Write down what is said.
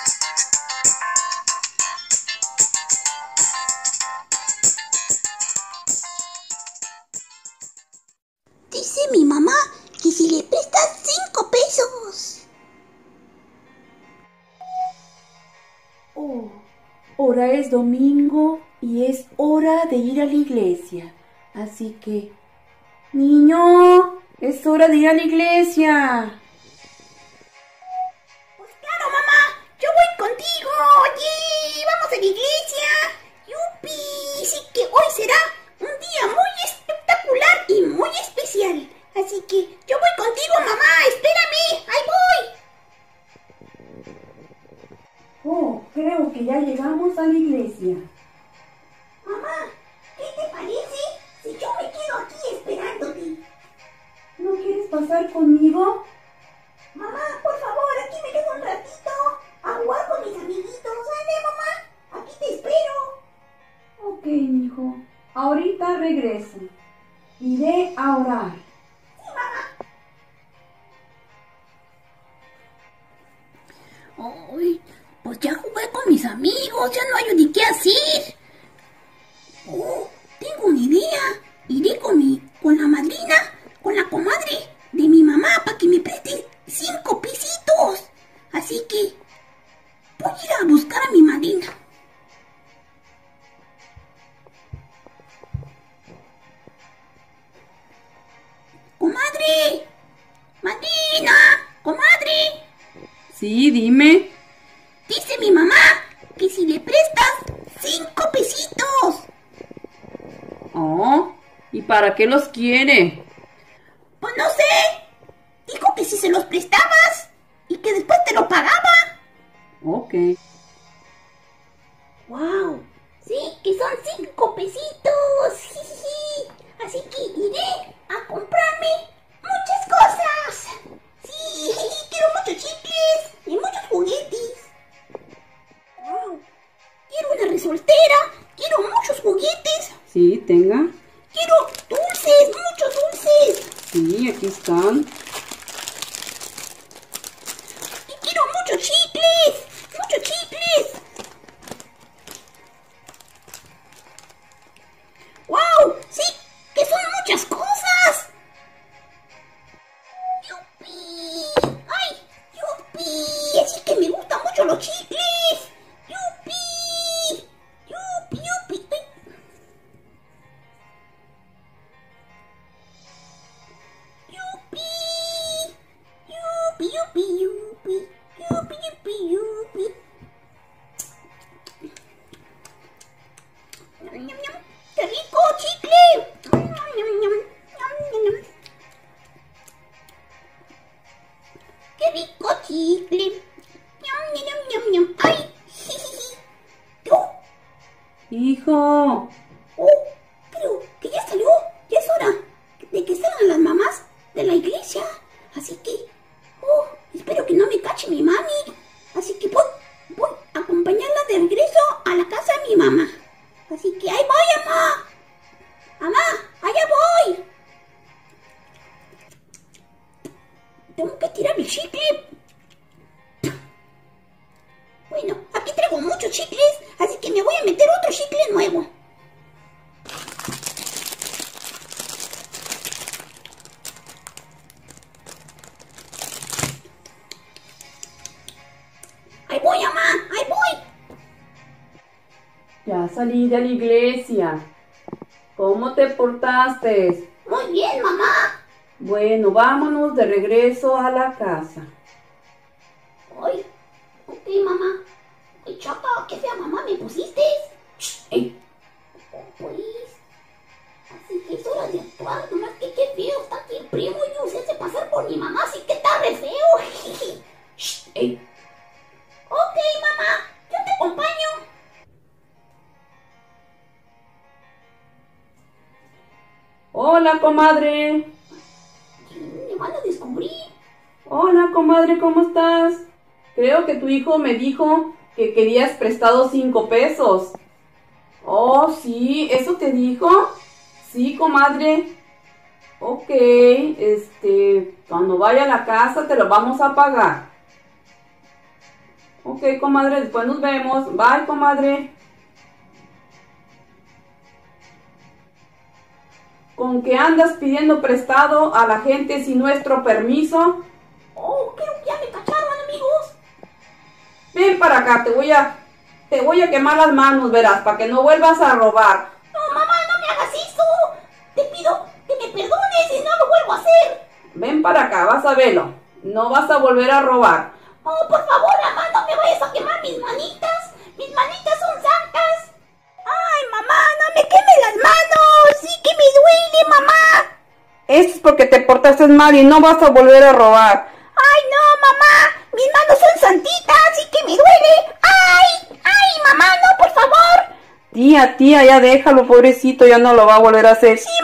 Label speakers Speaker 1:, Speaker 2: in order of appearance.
Speaker 1: Dice mi mamá que si le prestas 5 pesos.
Speaker 2: Oh, ahora es domingo y es hora de ir a la iglesia. Así que, niño, es hora de ir a la iglesia.
Speaker 1: Pues claro, mamá, yo voy contigo. ¡Yee! ¡Vamos a la iglesia! ¡Yupi! Sí que hoy será un día muy espectacular y muy especial. Así que yo voy contigo, mamá. Espérame, ahí voy.
Speaker 2: Oh, creo que ya llegamos a la iglesia.
Speaker 1: Mamá, ¿qué te parece si yo me quedo aquí esperándote?
Speaker 2: ¿No quieres pasar conmigo?
Speaker 1: Mamá, por favor, aquí me quedo un ratito a jugar con mis amiguitos. ¿Sale, mamá? Aquí te espero.
Speaker 2: Ok, mijo. Ahorita regreso. Iré a orar.
Speaker 1: Sí, mamá. Ay, pues ya jugué con mis amigos, ya no hay ni qué hacer. Oh, tengo una idea. Iré con la madrina, con la comadre de mi mamá para que me preste 5 pesitos. Así que voy a ir a buscar a mi madrina. ¡Comadre! ¡Madrina! ¡Comadre!
Speaker 2: Sí, dime.
Speaker 1: Dice mi mamá que si le prestas 5 pesitos.
Speaker 2: Oh, ¿y para qué los quiere?
Speaker 1: Pues no sé. Dijo que si se los prestabas y que después te lo pagaba.
Speaker 2: Ok.
Speaker 1: ¡Wow! Sí, que son 5 pesitos. Jijiji. Así que iré a comprarme muchas cosas. Sí, quiero muchos chicles y muchos juguetes. ¡Wow! Quiero una resoltera. Quiero muchos juguetes.
Speaker 2: Sí, tenga.
Speaker 1: Quiero dulces, muchos dulces.
Speaker 2: Sí, aquí están.
Speaker 1: Y quiero muchos chicles. Muchos chicles. ¡Wow! ¡Sí! ¡Que son muchas cosas! ¡Yupi! ¡Ay! ¡Yupi! Así que me gustan mucho los chicles. ¡Yupi! ¡Yupi, yupi! ¡Ay! ¡Yupi! ¡Yupi, yupi, yupi! ¡Yupi, yupi, yupi! ¡Ñam, ñam, ñam! ¡Qué rico chicle! ¡Ñam, ñam, ñam! ¡Ñam, ñam! ¡Qué rico chicle! ¡Ñam, ñam, ñam, ñam! ¡Ay! ¡Jijiji! ¡Oh!
Speaker 2: Hijo.
Speaker 1: ¡Oh! Creo que ya salió. Ya es hora de que salgan las mamás de la iglesia. Así que, oh, espero que no me cache mi mami. Así que voy a acompañarla de regreso a la casa de mi mamá. Así que ahí voy, mamá. Mamá, allá voy. Tengo que tirar el chicle. Bueno, aquí traigo muchos chicles, así que me voy a meter otro chicle nuevo. Ahí voy, mamá, ahí voy.
Speaker 2: Ya salí de la iglesia. ¿Cómo te portaste?
Speaker 1: Muy bien, mamá.
Speaker 2: Bueno, vámonos de regreso a la casa.
Speaker 1: Ay, ok, mamá. Ay, chata, qué fea mamá me pusiste.
Speaker 2: Ey,
Speaker 1: Pues, así que es hora de actuar. Nomás que qué feo está aquí el primo y se hace pasar por mi mamá, así que está re feo.
Speaker 2: ey.
Speaker 1: Ok, mamá, yo te acompaño.
Speaker 2: Hola, comadre.
Speaker 1: Me van a descubrir.
Speaker 2: Hola, comadre, ¿cómo estás? Creo que tu hijo me dijo que querías prestado 5 pesos. Oh, sí, ¿eso te dijo? Sí, comadre. Ok, cuando vaya a la casa te lo vamos a pagar. Ok, comadre, después nos vemos. Bye, comadre. ¿Con qué andas pidiendo prestado a la gente sin nuestro permiso?
Speaker 1: Oh, creo que ya me cacharon, amigos.
Speaker 2: Ven para acá, te voy a quemar las manos, verás, para que no vuelvas a robar.
Speaker 1: No, mamá, no me hagas eso. Te pido que me perdones y no lo vuelvo a hacer.
Speaker 2: Ven para acá, vas a verlo. No vas a volver a robar.
Speaker 1: Oh, por favor, mamá, no me vayas a quemar mis manitas. Mis manitas son santas. Ay, mamá, no me queme las manos. Sí que me duele, mamá.
Speaker 2: Eso es porque te portaste mal y no vas a volver a robar.
Speaker 1: Ay, no, mamá. Mis manos son santitas y que me duele. Ay, mamá, no, por favor.
Speaker 2: Tía, ya déjalo, pobrecito, ya no lo va a volver a hacer.
Speaker 1: Sí,